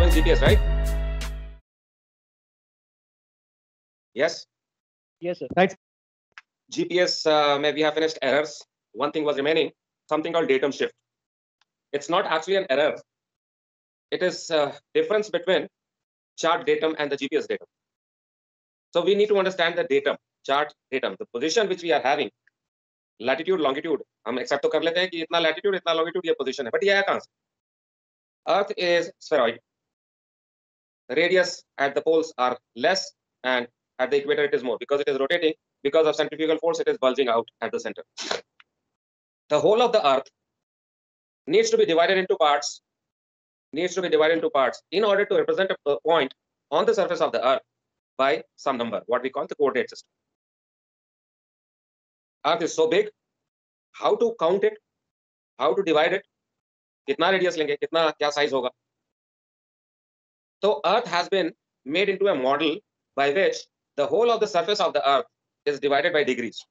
is GPS, right? Yes. Yes, sir. Right. GPS, we have finished errors. One thing was remaining, something called datum shift. It's not actually an error. It is difference between chart datum and the GPS datum. So we need to understand the datum, chart datum, the position which we are having, latitude, longitude. हम accept तो कर लेते हैं कि इतना latitude, इतना longitude ये position है, but ये आया कहाँ से? Earth is spheroid. Radius at the poles are less, and at the equator it is more because it is rotating. Because of centrifugal force, it is bulging out at the center. The whole of the Earth needs to be divided into parts. In order to represent a point on the surface of the Earth by some number, what we call the coordinate system. Earth is so big. How to count it? How to divide it? कितना radius लेंगे? कितना क्या size होगा? So Earth has been made into a model by which the whole of the surface of the Earth is divided by degrees.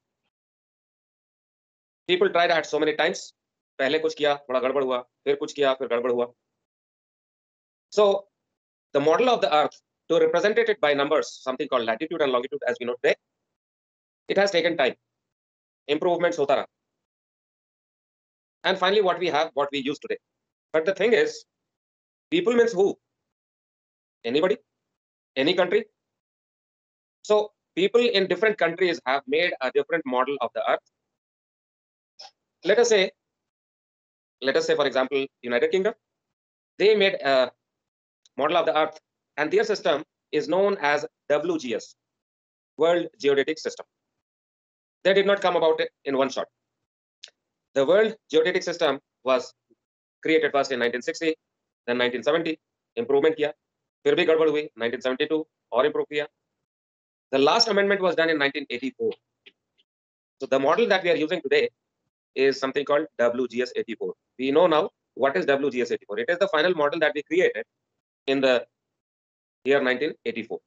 People tried that so many times. पहले कुछ किया, थोड़ा गड़बड़ हुआ, फिर कुछ किया, फिर गड़बड़ हुआ. So the model of the Earth, to represent it by numbers, something called latitude and longitude, as we know today, it has taken time. Improvements होता रहा. And finally, what we have, what we use today. But the thing is, people means who? Anybody? Any country? So people in different countries have made a different model of the Earth. Let us say, for example, United Kingdom, they made a model of the Earth, and their system is known as WGS, World Geodetic System. They did not come about it in one shot. The World Geodetic System was created first in 1960, then 1970, improvement किया, फिर भी गड़बड़ हुई, 1972 और improve किया. The last amendment was done in 1984. So the model that we are using today is something called WGS 84. We know now what is WGS 84. It is the final model that we created in the year 1984.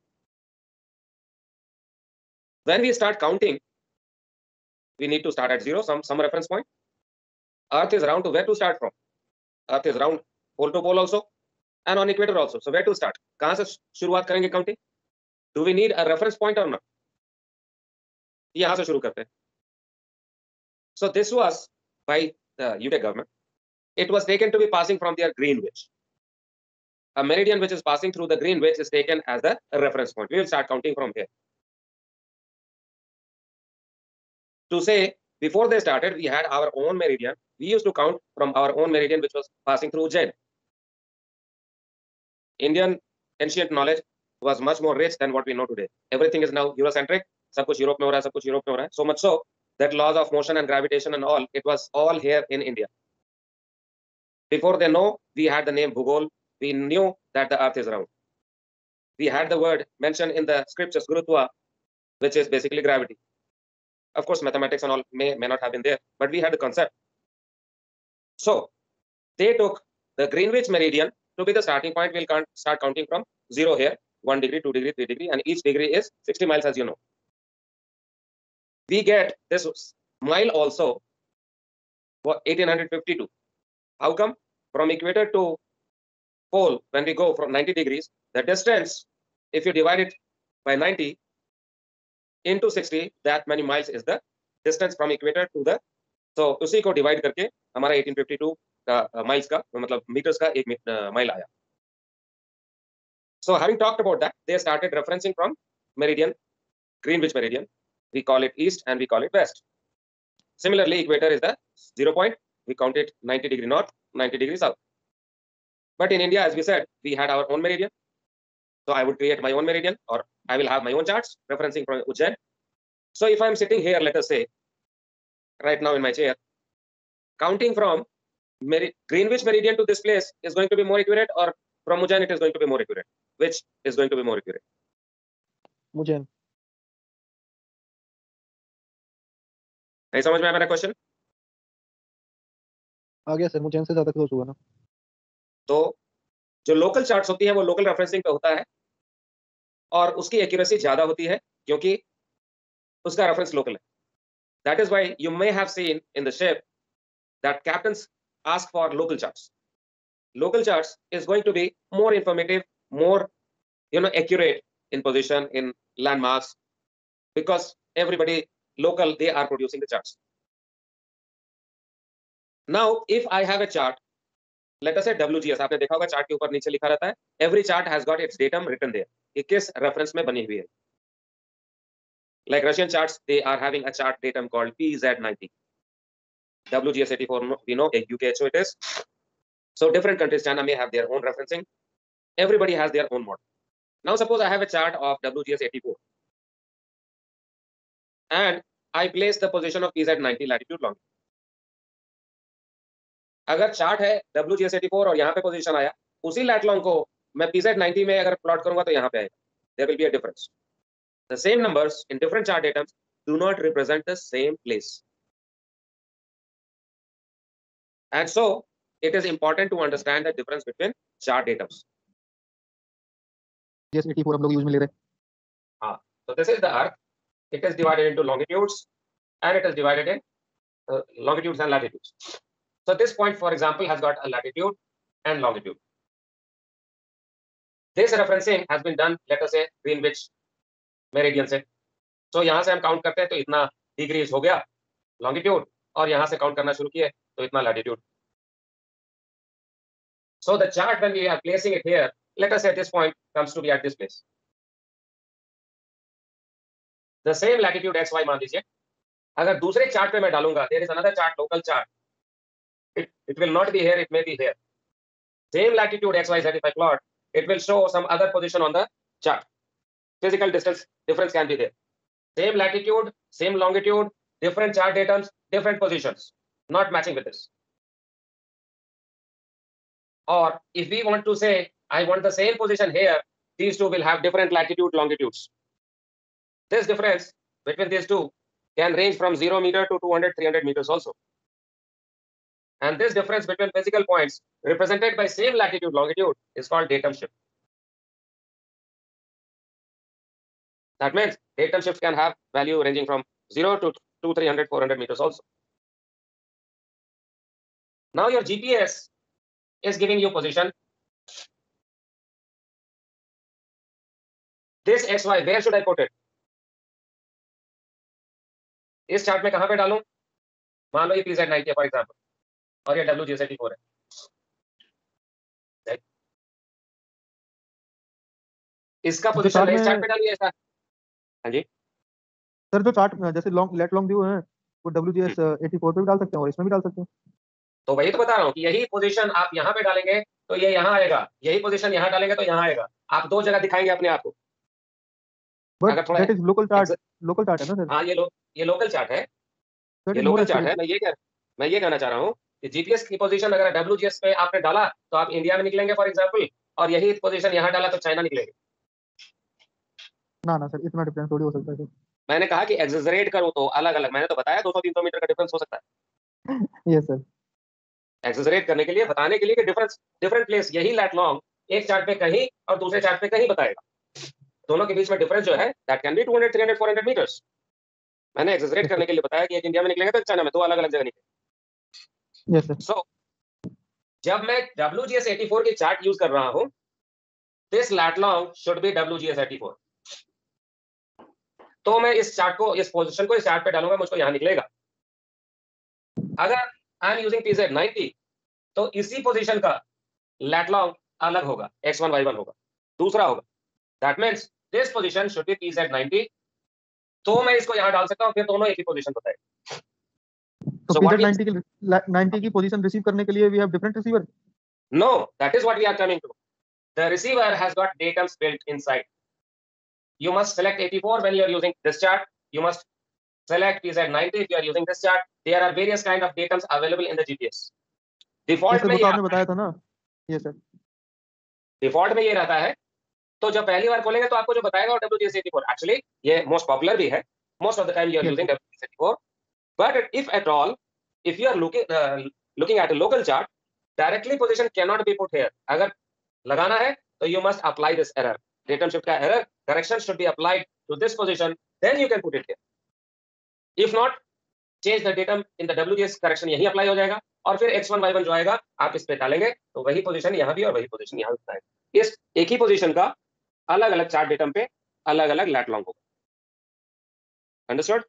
When we start counting, we need to start at zero, some reference point. Earth is round, to where to start from? Earth is round, pole to pole also, and on equator also. So where to start? कहाँ से शुरुआत करेंगे counting? Do we need a reference point or not? यहाँ से शुरू करते हैं. So this was by the UK government. It was taken to be passing from their Greenwich. A meridian which is passing through the Greenwich is taken as the reference point. We will start counting from here. To say, before they started, we had our own meridian. We used to count from our own meridian, which was passing through Ujjain. Indian ancient knowledge was much more rich than what we know today. Everything is now Eurocentric. सब कुछ Europe में हो रहा है, सब कुछ Europe में हो रहा है. So much so that laws of motion and gravitation and all, it was all here in India. Before they know, we had the name Bhugol. We knew that the earth is round. We had the word mentioned in the scriptures, Gurutva, which is basically gravity. Of course, mathematics and all may not have been there, but we had the concept. So they took the Greenwich meridian to be the starting point. We'll start counting from zero here, 1 degree, 2 degree, 3 degree, and each degree is 60 miles, as you know. We get this mile also for 1852. How come? From equator to pole, when we go from 90 degrees, the distance, if you divide it by 90 into 60, that many miles is the distance from equator to the. So उसी को divide करके हमारा 1852 का miles का मतलब meters का एक mile आया. So having talked about that, they started referencing from meridian, Greenwich meridian. We call it east and we call it west. Similarly, equator is the 0 point. We count it 90 degree north, 90 degree south. But in India, as we said, we had our own meridian. So I would create my own meridian, or I will have my own charts referencing from Ujjain. So if I'm sitting here, let us say, right now in my chair, counting from Greenwich meridian to this place is going to be more accurate, or from Ujjain it is going to be more accurate? Which is going to be more accurate? Ujjain. नहीं समझ में आया मेरा question? आ गया sir, Ujjain से ज्यादा close हुआ ना. तो जो लोकल चार्ट्स होती है वो लोकल रेफरेंसिंग पे होता है और उसकी एक्यूरेसी ज्यादा होती है क्योंकि उसका रेफरेंस लोकल है. That is why you may have seen in the ship that captains ask for local charts. local charts is going to be more informative, more accurate in position, in landmarks, because everybody local, they are producing the charts. Now if I have a chart, let us say WGS, आपने देखा होगा chart के ऊपर नीचे लिखा रहता है, every chart has got its datum written there, ये किस रेफरेंस में बनी हुई है. Like Russian charts, they are having a chart datum called PZ90. WGS84, we know UKHO it is. So different countries, China may have their own referencing. Everybody has their own model. Now suppose I have a chart of WGS84 and I place the position of PZ90 latitude longitude. अगर chart है WGS84 और यहाँ पे position आया, उसी light long को मैं PZ90 में अगर प्लॉट करूंगा तो यहाँ पे आएगा. There will be a difference. The same numbers in different chart datums do not represent the same place. And so it is important to understand the difference between chart datums. Yes, 84 हम लोग use में ले रहे हैं. हाँ, so this is the Earth. It is divided into longitudes and it is divided in longitudes and latitudes. So this point, for example, has got a latitude and longitude. This referencing has been done, let us say, Greenwich meridian से. So यहाँ से हम count करते हैं तो इतना degrees हो गया लॉन्गिट्यूड, और यहाँ से काउंट करना शुरू किए तो इतना latitude. So the chart, when we are placing it here, let us say this point comes to be at this place. The same latitude XY मान लीजिए. अगर दूसरे चार्ट पे मैं डालूंगा, there is another chart, local chart. It will not be here, it may be here. Same latitude XYZ, if I plot, it will show some other position on the chart. Physical distance difference can be there. Same latitude, same longitude, different chart datums, different positions, not matching with this. Or if we want to say, I want the same position here, these two will have different latitude, longitudes. This difference between these two can range from 0 meter to 200, 300 meters also. And this difference between physical points represented by same latitude, longitude is called datum shift. That means datum shift can have value ranging from 0 to 200, 300, 400 meters also. Now your GPS is giving you position. This XY, where should I put it? इस chart में कहां पे डालूं? मान लो ये PZ90 है for example और ये WGS84 है. इसका पोजीशन इस चार्ट पे डालिए ऐसा. हाँ जी सर, जो चार्ट जैसे लेट लॉन्ग व्यू है वो WGS84 पे भी डाल सकते हैं और इसमें भी डाल सकते हैं. तो वही तो बता रहा हूँ कि यही पोजीशन आप यहाँ पे डालेंगे तो ये यहाँ आएगा, यही पोजीशन यहाँ डालेंगे तो यहाँ आएगा. आप दो जगह दिखाएंगे अपने आप को. But that is local chart है ना सर. हाँ, ये लोकल चार्ट है, ये लोकल चार्ट है. मैं ये कहना चाह रहा हूँ कि जीपीएस की पोजीशन अगर WGS पे आपने डाला तो आप इंडिया में निकलेंगे फॉर एग्जांपल, और यही पोजीशन यहाँ डाला तो चाइना निकलेंगे. ना सर, इतना डिफरेंस थोड़ी हो सकता है सर. मैंने कहा कि एक्सेजरेट करो तो अलग अलग, मैंने तो बताया 200-300 मीटर का डिफरेंस हो सकता है. Yes sir. एक्सेजरेट करने के लिए, बताने के लिए कि डिफरेंस डिफरेंट प्लेस, यही लैट लॉन्ग एक चार्ट पे कहीं और दूसरे चार्ट पे कहीं बताएगा. दोनों के बीच में डिफरेंस जो है दैट कैन बी 200, 300, 400 मीटर्स. मैंने एक्सेजरेट करने के लिए बताया कि एक इंडिया में निकलेंगे तो चाइना में, दो अलग अलग जगह निकलेंगे. Yes sir. सो जब मैं WGS84 की चार्ट यूज कर रहा हूं, this lat long should be WGS84. तो मैं इस चार्ट को, इस पोजीशन को इस चार्ट पे डालूंगा, मुझको यहां निकलेगा. अगर आई एम यूजिंग PZ90 तो इसी पोजीशन का लैट लॉन्ग अलग होगा, X1 Y1 होगा, दूसरा होगा. That means this position should be PZ90. तो मैं इसको यहां डाल सकता हूं, फिर दोनों एक ही पोजीशन बताएगा. तो PZ90 की पोजीशन रिसीव करने के लिए we have different receiver. No, that is what we are coming to. The receiver has got datums built inside. You must select 84 when you are using this chart. You must select PZ90 if you are using this chart. There are various kind of datums available in the GPS. Default में ये आपने बताया था ना. Yes sir. Default में ये रहता है. तो जब पहली बार खोलेंगे तो आपको जो बताएगा WGS84. एक्चुअली ये मोस्ट पॉपुलर भी है. Most of the time you are using WGS84. But if at all, if you are looking at a local chart, directly position cannot be put here. अगर लगाना है तो you must apply this error. Datum shift का error correction should be applied to this position, then you can put it here. If not, change the datum in the WGS correction यही apply हो जाएगा, और फिर X1 Y1 जो आएगा आप इस पे डालेंगे, तो वही पोजीशन यहाँ भी और वही पोजीशन यहाँ भी आएगा। इस एक ही पोजीशन का अलग अलग चार्ट डेटम पे अलग अलग लैट लॉन्ग होगा। Understood?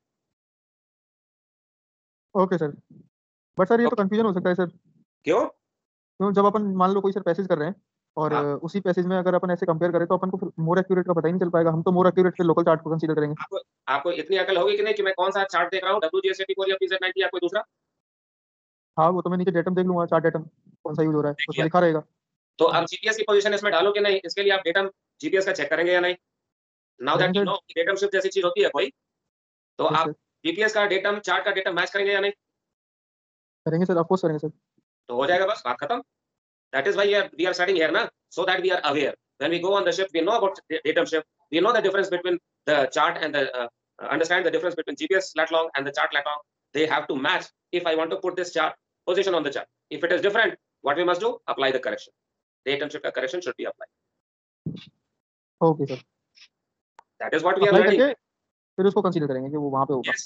Okay sir. But sir ये तो कंफ्यूजन हो सकता है सर। क्यों? क्यों, जब अपन मान लो कोई सर पैसेज कर रहे हैं और हाँ, उसी पैसेज में अगर अपन ऐसे कंपेयर करें तो अपन को मोर एक्यूरेट का पता ही नहीं चल पाएगा। हम तो मोर एक्यूरेट पे लोकल चार्ट को कंसीडर करेंगे। आपको आपको इतनी अकल होगी कि नहीं कि मैं कौन सा चार्ट देख रहा हूँ, WGS84 या PZ90 या कोई दूसरा? हाँ, वो तो मैं नीचे डेटम देख लूंगा, चार्ट डेटम कौन सा यूज हो रहा है देख उसमें लिया। लिखा रहेगा। तो आप जीपीएस की पोजीशन इसमें डालो कि नहीं, इसके लिए आप डेटम जीपीएस का चेक करेंगे या नहीं? नाउ दैट करेंगे you sir. No datum shift जैसी चीज होती है कोई, तो यस आप सर। जीपीएस का डेटम चार्ट का डेटम मैच करेंगे या नहीं? करेंगे सर, ऑफकोर्स करेंगे सर। तो हो जाएगा, बस बात खत्म। That is why we are studying here, na? So that we are aware. When we go on the ship, we know about datum shift. We know the difference between the chart and the understand the difference between GPS lat long and the chart lat long. They have to match. If I want to put this chart position on the chart, if it is different, what we must do? Apply the correction. Datum shift correction should be applied. Okay sir. That is what we are apply learning. करके फिर उसको consider करेंगे कि वो वहां पे होगा। Yes.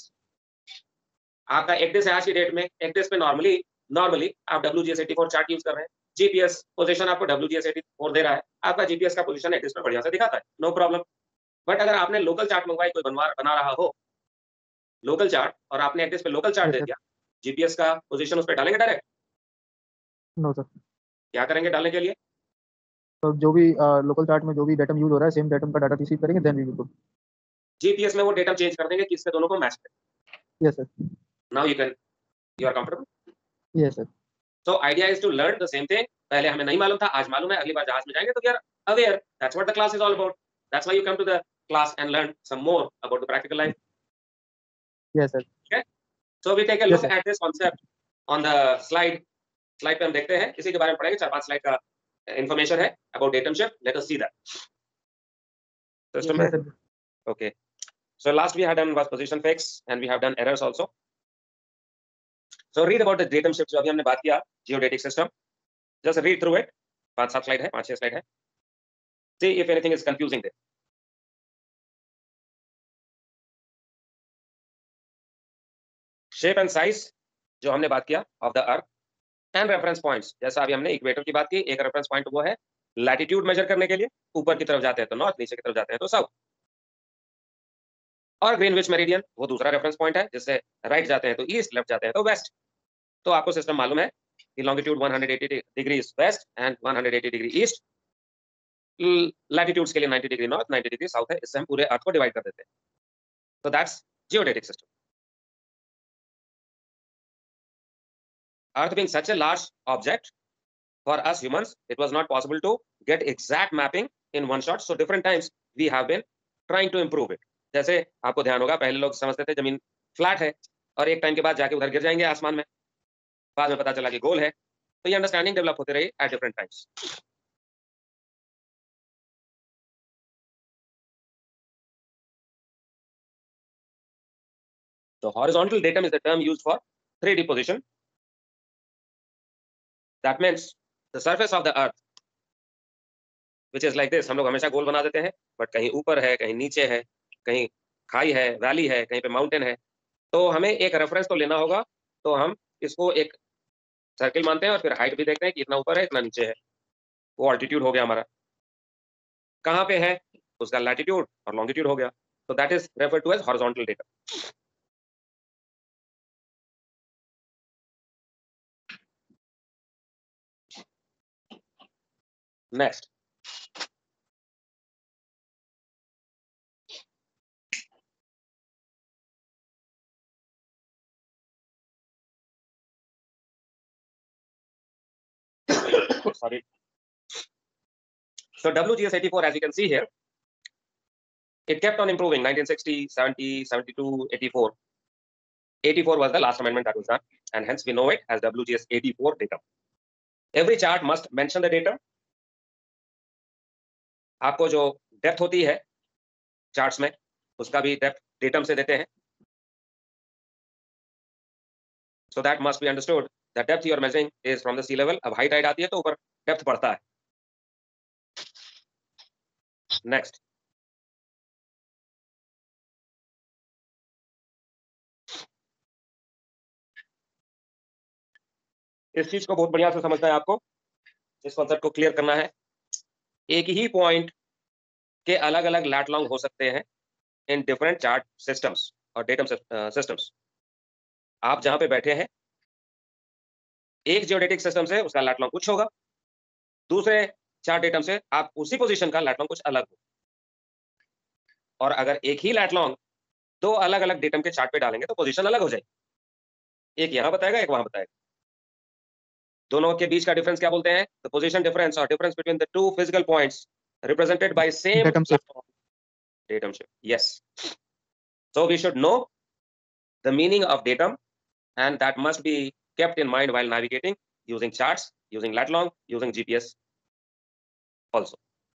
आपका एक डेज है आज की डेट में, एक डेज पे नॉर्मली नॉर्मली आप WGS84 चार्ट यूज कर रहे हैं, जीपीएस पोजीशन आपको WGS84 दे रहा है, आपका जीपीएस का पोजीशन एक डेज पे बढ़िया से दिखाता है, नो प्रॉब्लम। बट अगर आपने लोकल चार्ट मंगवाई, कोई बना रहा हो लोकल चार्ट और आपने एड्रेस पे लोकल चार्ट यस दे सर। दिया, जीपीएस का पोजीशन उस पे डालेंगे डायरेक्ट? No sir. क्या करेंगे डालने के लिए? तो जो भी लोकल चार्ट में जो भी डेटम यूज हो रहा है सेम डेटम का डाटा रिसीव करेंगे, then we will go. GPS में वो डेटा चेंज कर देंगे कि इससे दोनों को मैच करें। Yes sir. Now you are comfortable? Yes sir. So idea is to learn the same thing. पहले हमें नहीं मालूम था, आज मालूम है, अगली बार जहाज में जाएंगे तो we are aware. That's what the class is all about. That's why you come to the class and learn some more about the practical life. Yes sir. Okay, so we take a yes look sir. At this concept on the slide. Slide पे हम देखते हैं, इसी के बारे में पढ़ेंगे, 4-5 slide का इंफॉर्मेशन है about datum shift. Let us see that system yes में। Sir. Okay, so last we had done was position fix and we have done errors also. So read about the datum shift जो अभी हमने बात किया, geodetic system. Just read through it. 5-7 slide है, 5-6 slide है. See if anything is confusing there. Shape and size जो हमने बात किया of the earth and reference points, जैसा अभी हमने इक्वेटर की बात की, एक रेफरेंस पॉइंट वो है लैटिट्यूड मेजर करने के लिए, ऊपर की तरफ जाते हैं तो नॉर्थ, नीचे की तरफ जाते हैं तो साउथ। और ग्रीनविच मेरिडियन वो दूसरा रेफरेंस पॉइंट है, जिससे राइट जाते हैं तो ईस्ट, लेफ्ट जाते हैं तो वेस्ट। तो आपको सिस्टम मालूम है कि longitude 180 degree west and 180 degree east, latitudes के लिए 90 डिग्री नॉर्थ, 90 डिग्री साउथ है। इससे हम पूरे अर्थ को डिवाइड कर देते हैं। तो that's geodetic system. Earth being such a large object, for us humans it was not possible to get exact mapping in one shot, so different times we have been trying to improve it. जैसे आपको ध्यान होगा, पहले लोग समझते थे जमीन flat है और एक टाइम के बाद जाके उधर गिर जाएंगे आसमान में, बाद में पता चला कि गोल है। तो ये अंडरस्टैंडिंग डेवलप होती रही at different times. So horizontal datum is the term used for 3D position. That means the surface of the earth, which is like this. हम लोग हमेशा गोल बना देते हैं, बट कहीं ऊपर है, कहीं नीचे है, कहीं खाई है, वैली है, कहीं पे माउंटेन है। तो हमें एक रेफरेंस तो लेना होगा। तो हम इसको एक सर्किल मानते हैं और फिर हाइट भी देखते हैं कि इतना ऊपर है, इतना नीचे है। वो ऑल्टीट्यूड हो गया हमारा। कहाँ पे है उसका लैटिट्यूड और लॉन्गिट्यूड हो गया। तो that is refer to as horizontal data. Next, sorry. So WGS84, as you can see here, it kept on improving 1960, 70, 72, 84. 84 was the last amendment that was done, and hence we know it as WGS84 datum. Every chart must mention the datum. आपको जो depth होती है charts में, उसका भी depth datum से देते हैं. So that must be understood. The depth you are measuring is from the sea level. अब हाई टाइड आती है तो ऊपर डेप्थ बढ़ता है. नेक्स्ट, इस चीज को बहुत बढ़िया से समझना है आपको, इस कॉन्सेप्ट को क्लियर करना है। एक ही पॉइंट के अलग अलग लैट लॉन्ग हो सकते हैं इन डिफरेंट चार्ट सिस्टम्स और डेटम सिस्टम्स। आप जहां पे बैठे हैं, एक जियोडेटिक सिस्टम से उसका लैट लॉन्ग कुछ होगा, दूसरे चार्ट डेटम से आप उसी पोजीशन का लैट लॉन्ग कुछ अलग हो। और अगर एक ही लैट लॉन्ग दो अलग अलग डेटम के चार्ट पे डालेंगे तो पोजीशन अलग हो जाएगी। एक यहां बताएगा, एक वहां बताएगा। दोनों के बीच का डिफरेंस क्या बोलते हैं? द पोजीशन डिफरेंस और difference between the two physical points represented by same Datum shift. datum shift. Yes. So we should know the meaning of datum, and that must be kept in mind while navigating using charts, using lat long, using GPS also.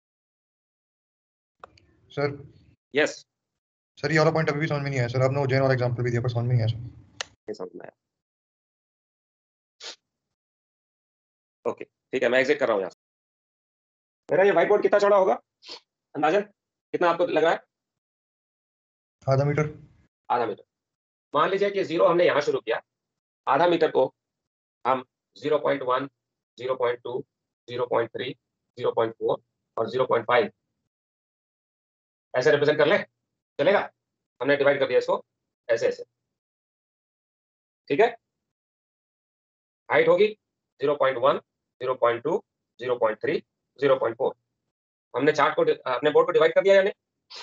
Sir Yes. Sir ये वाला point अभी भी समझ में नहीं आया sir, आपने उज्जैन वाला एग्जांपल भी दिया पर समझ में नहीं आया सर। ये समझ में आया? ओके, ठीक है, मैं एग्जिट कर रहा हूँ यहाँ से। मेरा ये व्हाइट बोर्ड कितना चौड़ा होगा अंदाजन? कितना आपको लग रहा है? आधा मीटर। आधा मीटर। मान लीजिए कि 0 हमने यहाँ शुरू किया, आधा मीटर को हम 0.1, 0.2, 0.3, 0.4 और 0.5 ऐसे रिप्रेजेंट कर ले, चलेगा? हमने डिवाइड कर दिया इसको ऐसे ऐसे, ठीक है? हाइट होगी 0.1, 0.2, 0.3, 0.4। हमने चार्ट को अपने बोर्ड को डिवाइड कर दिया या नहीं?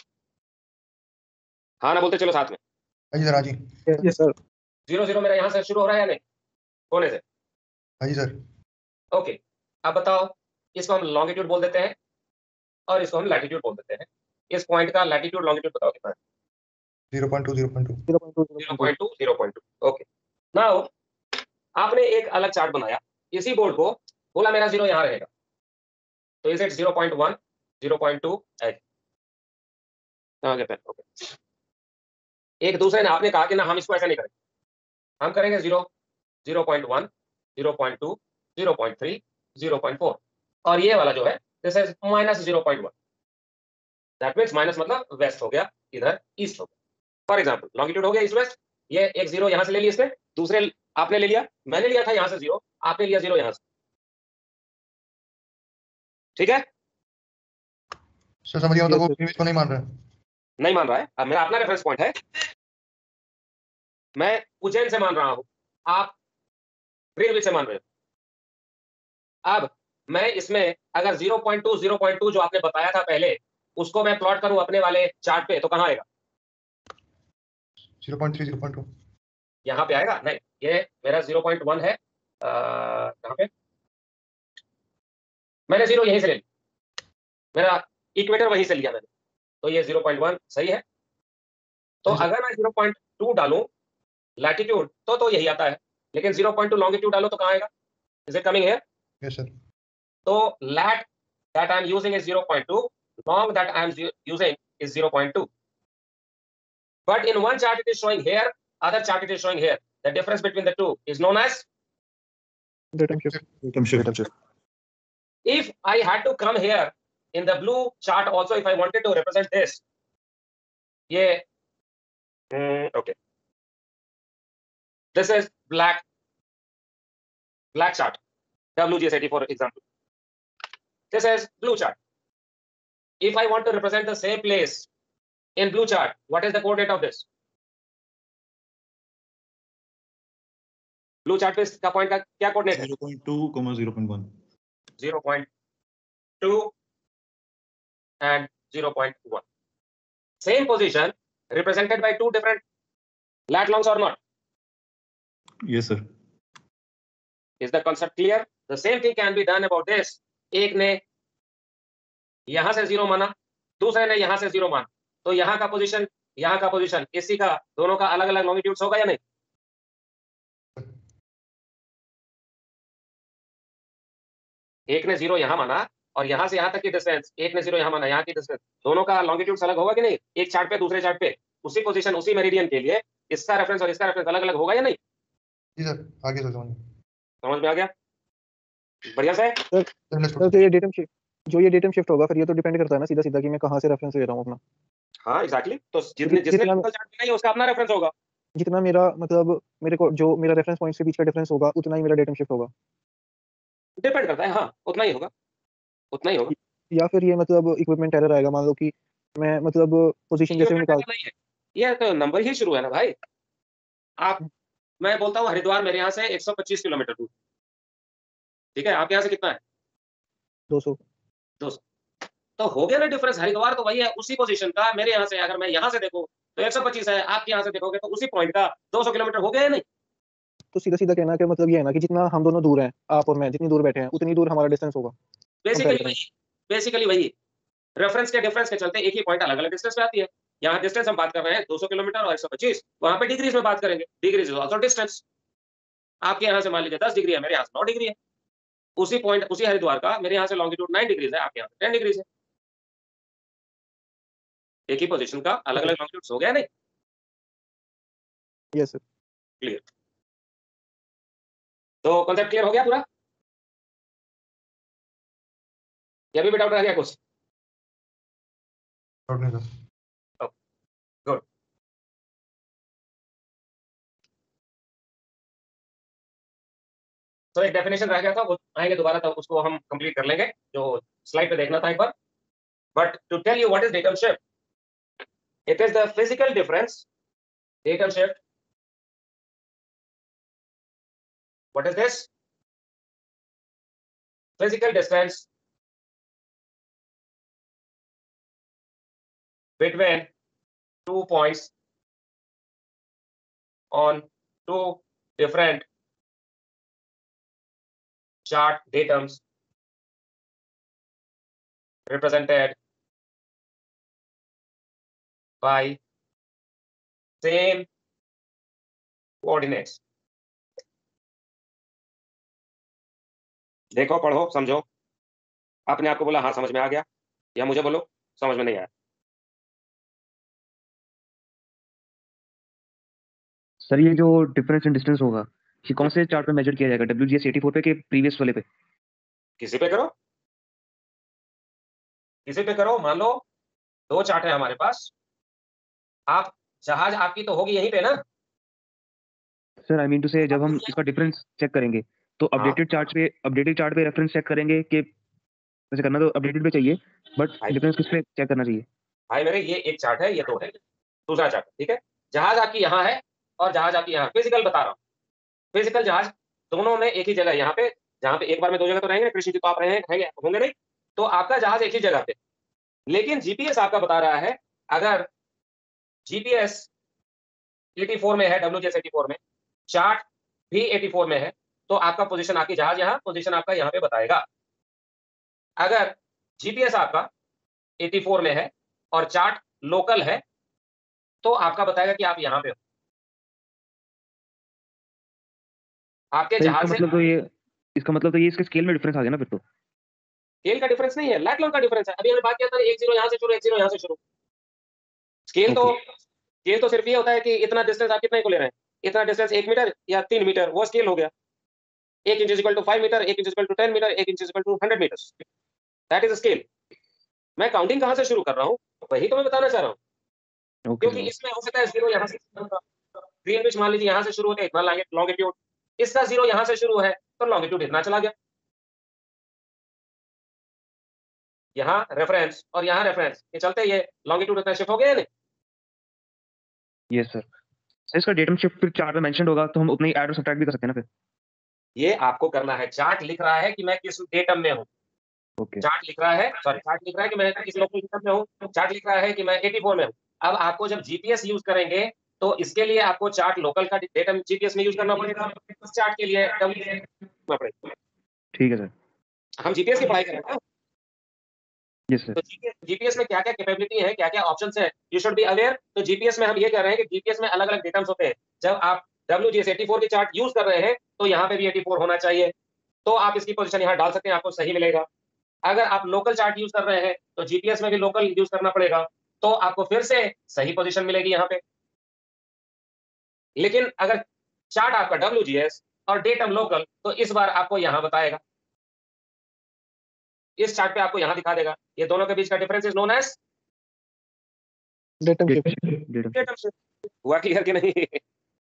हाँ ना बोलते चलो साथ में। हाँ जी सर, हाँ जी। Yes, sir. 0 मेरा यहाँ से शुरू हो रहा है या नहीं? कोने से? हाँ जी सर। ओके, अब बताओ, इसको हम लॉन्गिट्यूड बोल देते हैं और इसको हम लैटिट्यूड बोल देते हैं। इस पॉइंट का लैटिट्यूड लॉन्गिट्यूड बताओ कितना है? 0.2, 0.2। 0.2. 0.2। ओके, नाउ आपने एक अलग चार्ट बनाया, इसी बोर्ड को बोला मेरा 0 यहाँ रहेगा, तो इज इट 0.1, 0.2 ऐसे? ओके, एक दूसरे ने आपने कहा कि ना हम इसको ऐसा नहीं करेंगे, हम करेंगे 0, 0.1, 0.2, 0.3, 0.4 और ये वाला जो है this is -0.1। That means minus मतलब वेस्ट हो गया, इधर ईस्ट हो गया। फॉर एग्जांपल लॉन्गिट्यूड हो गया ईस्ट वेस्ट, ये एक 0 यहां से ले लिया इसने, दूसरे आपने ले लिया, मैंने लिया था यहां से 0, आपने लिया 0 यहां से, ठीक है? सर समझ गया, मतलब Yes, वो sir. प्रीवियस को नहीं मान रहा है। नहीं मान रहा है, अब मेरा अपना रेफरेंस पॉइंट है, मैं उज्जैन से मान रहा हूं, आप ग्रीनविच से मान रहे हो। अब मैं इसमें अगर 0.2, 0.2 जो आपने बताया था पहले, उसको मैं प्लॉट करूं अपने वाले चार्ट पे तो कहां आएगा? 0.3, 0.2। यहाँ पे आएगा? नहीं, ये मेरा 0.1 है, कहाँ पे? मैंने 0 यहीं से ले लिया, मेरा इक्वेटर वहीं से लिया मैंने, तो ये 0.1 सही है। तो अगर मैं 0.2 डालूं लैटिट्यूड तो यही आता है, लेकिन 0.2 लॉन्गिट्यूड डालो तो कहाँ आएगा? Is it coming here? Yes sir. तो lat that I am using is 0.2, long that I am using is 0.2. But in one chart it is showing here, other chart it is showing here. The difference between the two is known as Datum shift. if I had to come here in the blue chart also, if I wanted to represent this, yeah, okay. This is black chart, WGS80 for example. This is blue chart. If I want to represent the same place in blue chart, what is the coordinate of this? Blue chart पे इसका point का क्या coordinate है? 0.2, 0.1. 0.2 and 0.1. Same position represented by two different lat longs or not? Yes, sir. Is the concept clear? The same thing can be done about this. एक ने यहां से 0 माना, दूसरे ने यहां से 0 माना, तो यहाँ का पोजीशन इसी का दोनों का अलग अलग लॉन्गिट्यूड्स होगा या नहीं? एक ने 0 यहां माना और यहां से यहां तक की डिस्टेंस, एक ने 0 यहां माना, यहाँ की डिस्टेंस, दोनों का लॉन्गिट्यूड्स अलग होगा कि नहीं? एक चार्ट पे दूसरे चार्ट पे उसी पोजीशन उसी मेरिडियन के लिए इसका रेफरेंस और इसका रेफरेंस अलग अलग होगा या नहीं? जी सर, आगे सर समझ में आ गया? बढ़िया से। सर तो ये डेटम शिफ्ट होगा, फिर ये तो डिपेंड करता है ना सीधा सीधा कि मैं कहाँ से रेफरेंस ले रहा हूँ अपना। हाँ एग्जैक्टली, तो जिसने जितना चार्ट बनाई है उसका अपना रेफरेंस होगा। जितना मेरा मतलब मेरे को जो मेरा रेफरेंस पॉइंट के बीच का डिफरेंस होगा उतना ही मेरा डेटम शिफ्ट होगा, डिपेंड करता है, हाँ उतना ही होगा, उतना ही होगा। या फिर ये मतलब इक्विपमेंट एरर आएगा, मान लो कि मैं मतलब पोजीशन जैसे निकाल नहीं है, ये तो नंबर ही शुरू है ना भाई। आप, मैं बोलता हूँ हरिद्वार मेरे यहाँ से 125 किलोमीटर दूर, ठीक है, आपके यहाँ से कितना है? 200। 200। तो हो गया ना डिफरेंस, हरिद्वार तो वही है उसी पोजीशन का, मेरे यहाँ से अगर मैं यहाँ से देखूं तो 125 है, आपके यहाँ से देखोगे तो उसी पॉइंट का 200 किलोमीटर हो गया है नहीं? तो सीधा सीधा कहना का मतलब ये है ना कि जितना हम दोनों दूर हैं, आप और मैं जितनी दूर बैठे हैं उतनी दूर हमारा डिस्टेंस होगा। बेसिकली वही, बेसिकली वही, रेफरेंस के डिफरेंस के चलते एक ही पॉइंट अलग अलग डिस्टेंस पे आती है। यहाँ डिस्टेंस हम बात कर रहे हैं 200 किलोमीटर और 125, वहां पे डिग्रीज में बात करेंगे, डिग्रीज इज आल्सो डिस्टेंस। आपके यहाँ से मान लीजिए 10 डिग्री है, मेरे यहाँ से 9 डिग्री है, उसी पॉइंट उसी हरिद्वार का मेरे यहाँ से लॉन्गिट्यूड 9 डिग्रीज है, आपके यहाँ से 10 डिग्रीज है, एक ही पोजीशन का अलग अलग लॉन्गिट्यूड्स हो गया नहीं? Yes sir. क्लियर, तो कॉन्सेप्ट क्लियर हो गया पूरा, या अभी भी डाउट रह गया कुछ? डाउट नहीं सर। गुड। तो एक डेफिनेशन रह गया था, वो आएंगे दोबारा तो उसको हम कंप्लीट कर लेंगे, जो स्लाइड पे देखना था एक बार। But to tell you what is datum shift, it is the physical difference, datum shift, what is this? Physical distance between 2 points on 2 different chart datums represented by same coordinates. देखो, पढ़ो, समझो, आपने आपको बोला हाँ समझ में आ गया, या मुझे बोलो समझ में नहीं आया। सर ये जो डिफरेंस इन डिस्टेंस होगा ये कौन से चार्ट पे मेजर किया जाएगा, WGS84 पे के प्रीवियस वाले पे? किसी पे करो, किसी पे करो, मान लो 2 चार्ट है हमारे पास, आप जहाज आपकी तो होगी यहीं पे ना? सर आई मीन टू से जब हम इसका डिफरेंस चेक करेंगे तो अपडेटेड चार्ट पे रेफरेंस चेक करेंगे कि वैसे करना तो अपडेटेड पे चाहिए, बट डिफरेंस किस पे चेक करना चाहिए? भाई मेरे ये एक चार्ट है, ये 2 है, दूसरा चार्ट, ठीक है, जहाज आपकी यहाँ है और जहाज आपकी यहाँ, फिजिकल बता रहा हूँ, फिजिकल जहाज दोनों में एक ही जगह, यहाँ पे जहाँ पे एक बार में 2 जगह तो रहेंगे, कृष्ण जी तो आप रहे हैं होंगे नहीं, तो आपका जहाज एक ही जगह पे, लेकिन जीपीएस आपका बता रहा है, अगर जीपीएस 84 में है, WGS84 में, चार्ट भी 84 में है, तो आपका पोजीशन, आपकी जहाज यहाँ, पोजीशन आपका यहाँ पे बताएगा। अगर जीपीएस आपका 84 में है और चार्ट लोकल है, तो आपका बताएगा कि आप यहाँ पे हो, आपके सर जहाज से। इसका मतलब तो ये इसके स्केल में डिफरेंस आ गया ना फिर तो? स्केल का डिफरेंस नहीं है, लैक लॉन्ग का डिफरेंस है। अभी हमने बात किया था 1 0 यहाँ से शुरू, 1 0 यहाँ से शुरू। स्केल तो सिर्फ ये होता है कि इतना डिस्टेंस आप कितने को ले रहे हैं, इतना डिस्टेंस 1 मीटर या 3 मीटर, वो स्केल हो गया। 1 inch is equal to 5 meter, 1 inch is equal to 10 meter, 1 inch is equal to 100 meters, that is scale. मैं काउंटिंग कहाँ से शुरू कर रहा हूँ, वही तो मैं बताना चाह रहा हूँ, क्योंकि इसमें हो सकता है 0 यहाँ से, ग्रीनविच मान लीजिए यहाँ से शुरू होता है इतना लॉन्गिट्यूड, इसका 0 यहाँ से शुरू है तो लॉन्गिट्यूड इतना चला गया, यहाँ रेफरेंस और यहाँ रेफरेंस, ये चलते ये लॉन्गिट्यूड इतना शिफ्ट हो गया नहीं? Yes sir. इसका डेटम शिफ्ट फिर चार्ट में मेंशन्ड होगा तो हम उतना ही ऐड और सब्ट्रैक्ट भी कर सकते हैं ना फिर? ये आपको करना है, चार्ट लिख रहा है कि मैं किस डेटम में हूँ, चार्ट लिख रहा है, सॉरी, चार्ट लिख रहा है कि मैं किस लोकेशन में हूँ, चार्ट लिख रहा है कि मैं 84 में हूँ। अब आपको जब जीपीएस यूज करेंगे तो इसके लिए आपको चार्ट लोकल का डेटम जीपीएस में यूज करना पड़ेगा, इस चार्ट के लिए पड़ेगा। ठीक है सर। हम जीपीएस की पढ़ाई कर रहे हैं, यस सर। तो जीपीएस में क्या क्या कैपेबिलिटी है, क्या क्या ऑप्शंस है, यू शुड बी अवेयर। तो जीपीएस में हम ये कह रहे हैं कि जीपीएस में अलग अलग डेटम्स होते हैं, जब आप WGS84 की चार्ट यूज कर रहे हैं तो यहाँ पे भी 84 होना चाहिए, तो आप इसकी पोजीशन यहाँ डाल सकते हैं, आपको सही मिलेगा। अगर आप लोकल चार्ट यूज कर रहे हैं तो जीपीएस में भी लोकल यूज करना पड़ेगा, तो आपको फिर से सही पोजीशन मिलेगी यहाँ पे। लेकिन अगर चार्ट आपका WGS और डेटम लोकल, तो इस बार आपको यहाँ बताएगा, इस चार्ट पे आपको यहाँ दिखा देगा, ये दोनों के बीच का difference is known as datum shift. हुआ क्लियर कि नहीं?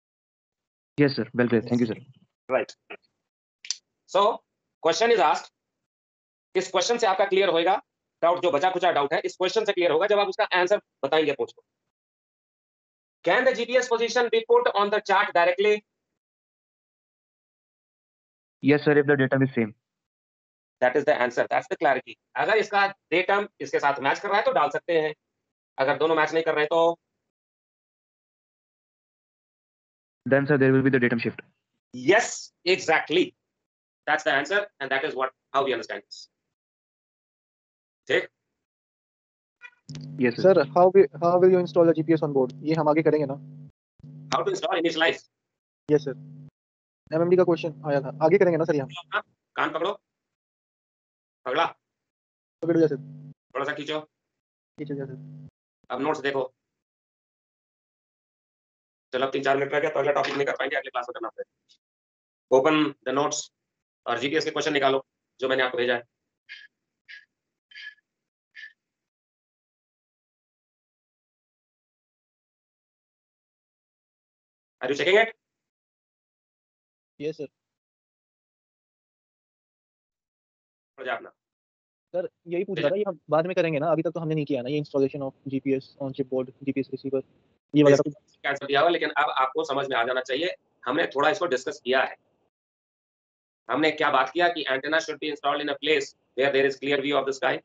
Yes, sir. Well clear. Thank you, sir. Right. So question is asked. इस क्वेश्चन से आपका क्लियर होएगा डाउट, जो बचा कुचा डाउट है इस क्वेश्चन से क्लियर होगा जब आप उसका आंसर बताएंगे पूछ को. Can the GPS position be put on the chart directly? Yes, sir. If the datum is same. That is the answer. That's the clarity. अगर इसका डेटम इसके साथ मैच कर रहा है तो डाल सकते हैं, अगर दोनों मैच नहीं कर रहे हैं तो Then, sir, there will be the datum shift. yes, exactly. That's the answer, and that is how we understand this. ठीक. Yes, sir. Sir, how will you install the GPS on board? ये हम आगे करेंगे ना? How to install initialize? Yes sir. MMD का question आया था, आगे करेंगे ना सर ये हम? कान पकड़ो, अगला पकड़ लिया सर, थोड़ा सा खींचो, खींच लिया सर. अब नोट्स देखो. चलो अब 3-4 मिनट रह गया तो अगला टॉपिक नहीं कर पाएंगे, अगले क्लास में करना पड़ेगा. ओपन द नोट्स और जीपीएस के क्वेश्चन निकालो जो मैंने आपको भेजा है. Are you checking it? Yes sir. अपना सर यही पूछ रहा था, ये हम बाद में करेंगे ना, अभी तक तो हमने नहीं किया ना ये installation of GPS on ship board, GPS receiver, ये वाला कैंसिल दिया हुआ, लेकिन अब आपको समझ में आ जाना चाहिए. हमने थोड़ा इसको डिस्कस किया है. हमने क्या बात किया कि antenna should be installed in a place where there is clear view of the sky.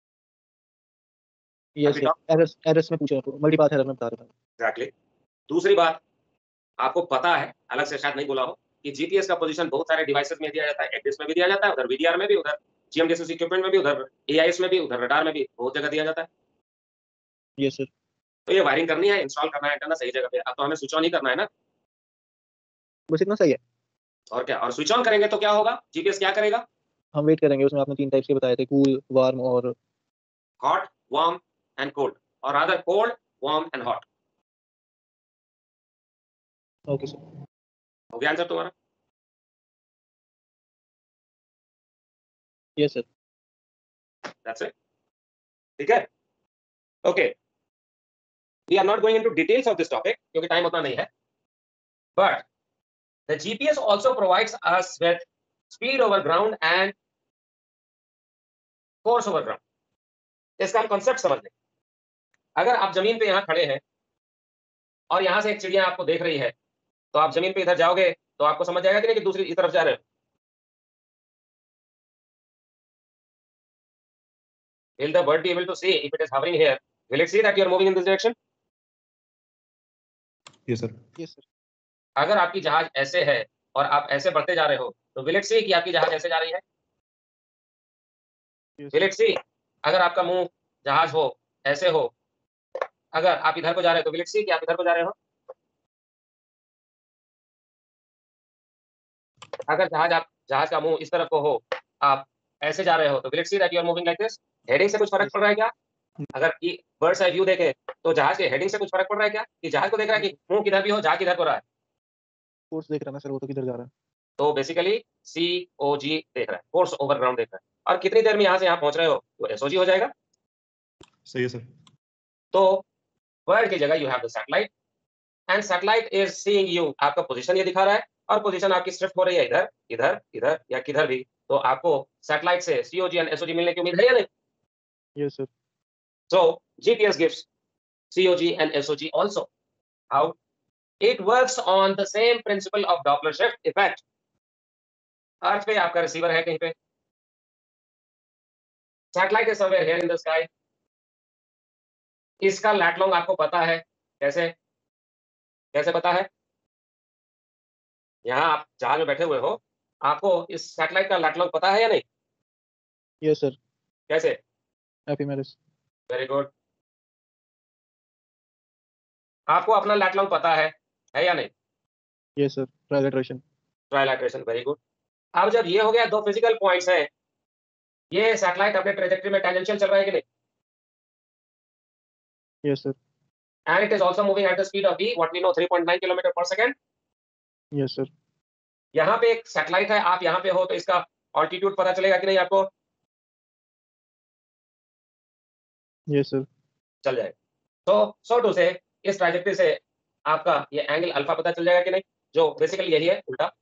Yes sir, errors में पूछ रहा था, मल्टीपाथ एरर में बता रहा था. एग्जैक्टली. दूसरी बात, आपको पता है, अलग से शायद नहीं बोला हो, कि जीपीएस का पोजीशन बहुत सारे डिवाइसेस में दिया जाता है. एडीएस में भी दिया जाता है, उधर वीडीआर में भी, उधर जीएमडीएसएस इक्विपमेंट में भी, उधर एआईएस में भी, उधर रडार में भी, बहुत जगह दिया जाता है. Yes sir. तो ये वायरिंग करनी है, इंस्टॉल करना है एंटेना सही जगह पे. अब तो हमें स्विच ऑन ही करना है ना, बस इतना सही है. और क्या. और स्विच ऑन करेंगे तो क्या होगा, जीपीएस क्या करेगा, हम वेट करेंगे. उसमें आपने 3 टाइप्स के बताए थे, कूल, वार्म और हॉट, वार्म एंड कोल्ड, और other cold, warm and hot. Okay sir. हो गया आंसर तुम्हारा? Yes sir. That's it. ठीक है. Okay. We are not going into details of this topic क्योंकि टाइम उतना नहीं है. But the GPS also provides us with speed over ground and force over ground. इसका हम concept समझ लें. अगर आप जमीन पे यहाँ खड़े हैं और यहाँ से एक चिड़िया आपको देख रही है, तो आप जमीन पे इधर जाओगे तो आपको समझ जाएगा कि नहीं कि दूसरी तरफ जा रहे हो. Will the bird be able to see if it is hovering here? Will it see that you are moving in this direction? Yes, sir. Yes sir. अगर आपकी जहाज ऐसे है और आप ऐसे बढ़ते जा रहे हो तो will it see कि आपकी जहाज ऐसे जा रही है? Will it see? अगर आपका मुंह जहाज हो, ऐसे हो, अगर आप इधर को जा रहे हो तो will it see कि आप इधर को जा रहे हो? अगर जहाज का मुंह इस तरफ को हो, आप ऐसे जा रहे हो तो will it see that you are moving like this? Heading से कुछ फर्क पड़ रहा है क्या? अगर बर्ड्स आई व्यू देखे तो जहाज के हेडिंग से कुछ फर्क पड़ रहा है क्या, कि जहाज को देख रहा है कि मुंह किधर भी हो, जहाज किधर को रहा है? कोर्स देख रहा है ना सर, वो तो किधर जा रहा है. तो बेसिकली COG देख रहा है, कोर्स ओवर ग्राउंड देख रहा है. और कितनी देर में यहाँ से यहाँ पहुंच रहे हो तो SOG हो जाएगा. सही है सर. तो वर्ड की जगह you have the satellite, and satellite is seeing you. आपका पोजीशन ये दिखा रहा है और पोजीशन आपकी शिफ्ट हो रही है इधर इधर इधर या किधर भी, तो आपको सैटेलाइट से COG एंड SOG मिलने की उम्मीद है या नहीं? Yes sir. So GPS gives COG and SOG also. How? It works on the same principle of Doppler shift effect. Earth पे आपका रिसीवर है कहीं पे, satellite is somewhere here in the sky. इसका लैट लॉन्ग आपको पता है, कैसे कैसे पता है? यहाँ आप जहाज में बैठे हुए हो, आपको इस सैटेलाइट का लैट लॉन्ग पता है या नहीं? Yes sir. कैसे? एफएमएलएस. Very good. आपको अपना लैट लॉन्ग पता है या नहीं? Yes sir. Trilateration. Trilateration. Very good. अब जब ये हो गया, दो फिजिकल पॉइंट्स हैं, ये सैटेलाइट अपने ट्रेजेक्टरी में टेंजेंशियल चल रहा है कि नहीं? Yes sir. And it is also moving at the speed of v, what we know 3.9 kilometre per second. Yes sir. यहाँ पे एक सैटेलाइट है, आप यहाँ पे हो, तो इसका ऑल्टीट्यूड पता चलेगा कि नहीं आपको? Yes sir. चल जाएगा. तो सो टू से इस ट्रैजेक्टरी से आपका ये एंगल अल्फा पता चल जाएगा कि नहीं? जो बेसिकली यही है उल्टा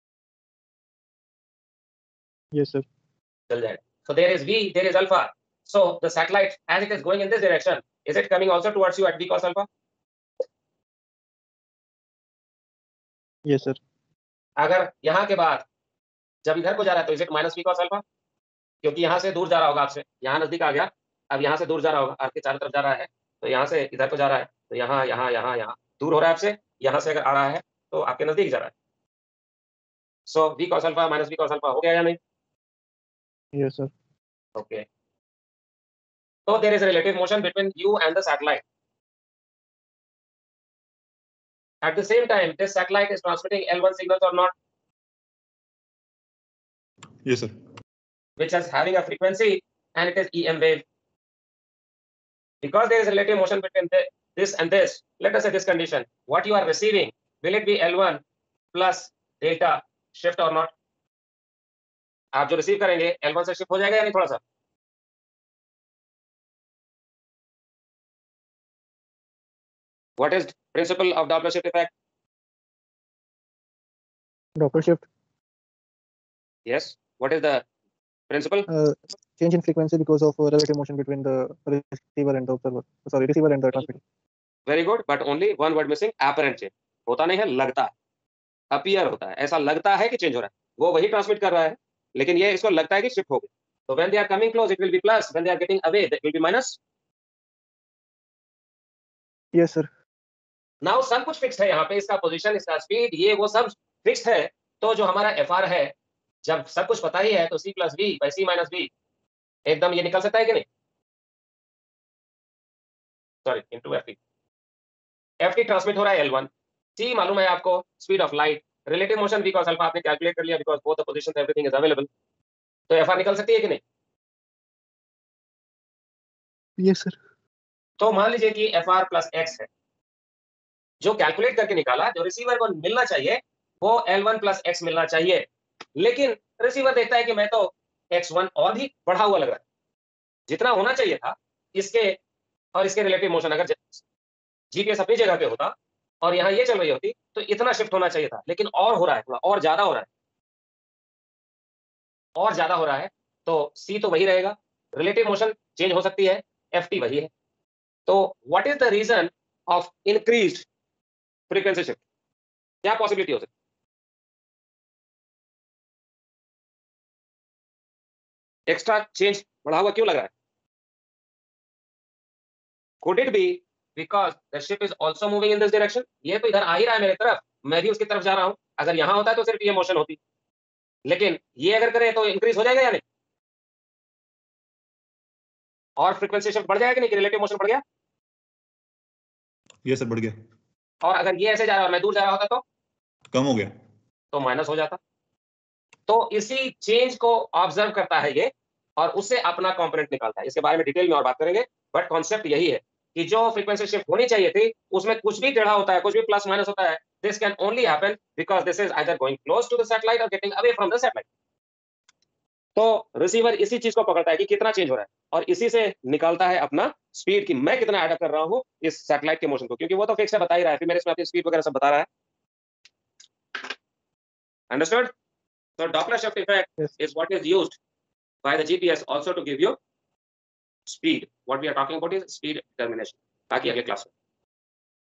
Yes, sir. चल जाएगा. So there is v, there is alpha. So the satellite, as it is going in this direction, is it coming also towards you at v cos alpha? Yes, sir. अगर यहाँ के बाद जब इधर को जा रहा है तो is it minus v cos alpha? क्योंकि यहाँ से दूर जा रहा होगा आपसे, यहाँ नजदीक आ गया, अब यहाँ से दूर जा रहा होगा, अर्थ के चारों तरफ जा रहा है, तो यहाँ से इधर को जा रहा है, तो यहाँ यहाँ यहाँ यहाँ दूर हो रहा है आपसे, यहाँ से अगर आ रहा है तो आपके नजदीक जा रहा है. So v cos alpha minus v cos alpha हो गया या नहीं? Yes, sir. Okay. So there is a relative motion between you and the satellite. At the same time, this satellite is transmitting L1 signals or not, Yes, sir. which is having a frequency and it is EM wave. Because there is a relative motion between this and this, let us say this condition, what you are receiving, will it be L1 plus delta shift or not? आप जो receive करेंगे L1 से shift हो जाएगा या नहीं थोड़ा सा? What is principle of Doppler shift effect? Doppler shift. Yes. What is the principle? Change in frequency because of relative motion between the receiver and the observer. Sorry, receiver and the transmitter. Very good, but only one word missing, apparent change. होता नहीं है, लगता है, appear होता है, ऐसा लगता है कि चेंज हो रहा है, वो वही ट्रांसमिट कर रहा है, लेकिन ये इसको लगता है कि शिफ्ट हो गया. So when they are coming close, it will be plus. When they are getting away, it will be minus. Yes, sir. Now सब कुछ फिक्स्ड है यहाँ पे, इसका पोजीशन, इसका स्पीड, ये वो सब फिक्स्ड है. तो जो हमारा FR है, जब सब कुछ पता ही है, तो C plus V by C minus V एकदम ये निकल सकता है कि नहीं? Sorry, into FT. FT transmit हो रहा है L1. C मालूम है आपको, speed of light, relative motion v cos alpha आपने कैलकुलेट कर लिया, because both the positions everything is available. तो FR निकल सकती है कि नहीं? Yes, sir. तो मान लीजिए कि FR प्लस x है, जो कैलकुलेट करके निकाला, जो रिसीवर को मिलना चाहिए वो L1 प्लस x मिलना चाहिए, लेकिन रिसीवर देखता है कि मैं तो x1 और भी बढ़ा हुआ लग रहा है, जितना होना चाहिए था इसके और इसके रिलेटिव मोशन अगर जीपीएस अपनी जगह पे होता और यहाँ ये चल रही होती तो इतना शिफ्ट होना चाहिए था, लेकिन और हो रहा है, थोड़ा और ज्यादा हो रहा है, और ज्यादा हो रहा है. तो C तो वही रहेगा, रिलेटिव मोशन चेंज हो सकती है, FT वही है. तो what is the reason of increased frequency shift? क्या पॉसिबिलिटी हो सकती है? एक्स्ट्रा चेंज बढ़ा हुआ क्यों लग रहा है? Could it be because the ship is also moving in this direction? ये तो इधर आ ही रहा है मेरे तरफ, मैं भी उसकी तरफ जा रहा हूं. अगर यहां होता है तो सिर्फ ये मोशन होती, लेकिन ये अगर करे तो इंक्रीज हो जाएगा या नहीं? और फ्रीक्वेंसी शिफ्ट बढ़ जाएगा कि नहीं, कि रिलेटिव मोशन बढ़ गया? Yes, sir. बढ़ गया. और अगर ये ऐसे जा रहा है और मैं दूर जा रहा होता तो कम हो गया. तो माइनस हो जाता. तो इसी चेंज को ऑब्जर्व करता है ये और उससे अपना कंपोनेंट निकालता है. इसके बारे में डिटेल में और बात करेंगे, बट कॉन्सेप्ट यही है कि जो फ्रीक्वेंसी शिफ्ट होनी चाहिए थी उसमें कुछ भी टेढ़ा होता है, कुछ भी प्लस माइनस होता है. This can only happen because this is either going close to the satellite or getting away from the satellite. तो रिसीवर इसी चीज को पकड़ता है कि कितना चेंज हो रहा है और इसी से निकालता है अपना स्पीड, कि मैं कितना एड कर रहा हूं इस सैटेलाइट के मोशन को, क्योंकि वो तो फिक्स है, बता ही रहा है, फिर मेरे इसमें अपनी स्पीड वगैरह सब बता रहा है. Understood? So Doppler shift effect Yes. is what is used by the GPS also to give you speed. What we are talking about is speed determination. बाकी अगले क्लास में